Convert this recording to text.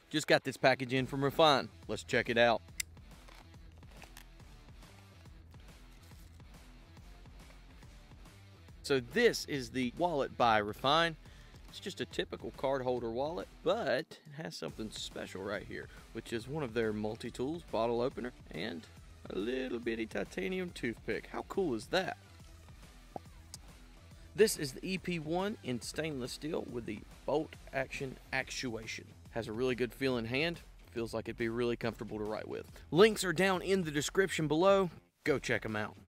Just got this package in from Refyne. Let's check it out. So this is the wallet by Refyne. It's just a typical card holder wallet, but it has something special right here, which is one of their multi-tools, bottle opener, and a little bitty titanium toothpick. How cool is that? This is the EP1 in stainless steel with the bolt action actuation. Has a really good feel in hand. Feels like it'd be really comfortable to write with. Links are down in the description below. Go check them out.